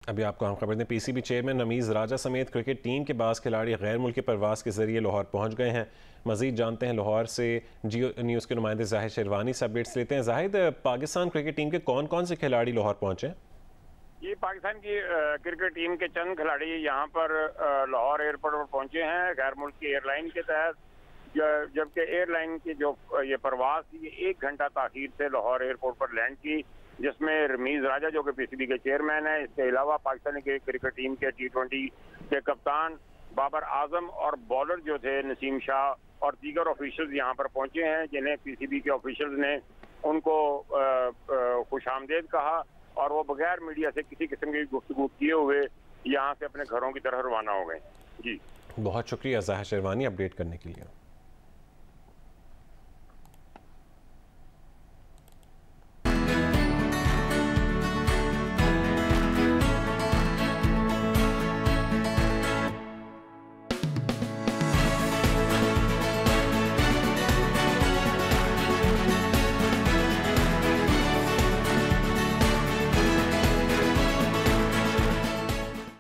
अभी आपको हम खबर दें, पीसीबी चेयरमैन रमीज़ राजा समेत क्रिकेट टीम के बास खिलाड़ी गैर मुल्की प्रवास के जरिए लाहौर पहुंच गए हैं। मजीद जानते हैं लाहौर से जियो न्यूज़ के नुमाइंदे जाहिद शेरवानी से अपडेट्स लेते हैं। जाहिद, पाकिस्तान क्रिकेट टीम के कौन कौन से खिलाड़ी लाहौर पहुंचे? ये पाकिस्तान की क्रिकेट टीम के चंद खिलाड़ी यहाँ पर लाहौर एयरपोर्ट पर पहुंचे हैं गैर मुल्क की एयरलाइन के तहत, जबकि एयरलाइन की जो ये परवाज थी ये 1 घंटा ताखीर से लाहौर एयरपोर्ट पर लैंड की, जिसमें रमीज़ राजा जो कि पीसीबी के चेयरमैन है, इसके अलावा पाकिस्तानी क्रिकेट टीम के T20 के कप्तान बाबर आजम और बॉलर जो थे नसीम शाह और दीगर ऑफिशियल्स यहाँ पर पहुंचे हैं, जिन्हें पीसीबी के ऑफिशियल्स ने उनको खुशामदेद कहा और वो बगैर मीडिया से किसी किस्म की गुफ्तगू किए हुए यहाँ से अपने घरों की तरफ रवाना हो गए। जी, बहुत शुक्रिया जाहिद शेरवानी अपडेट करने के लिए।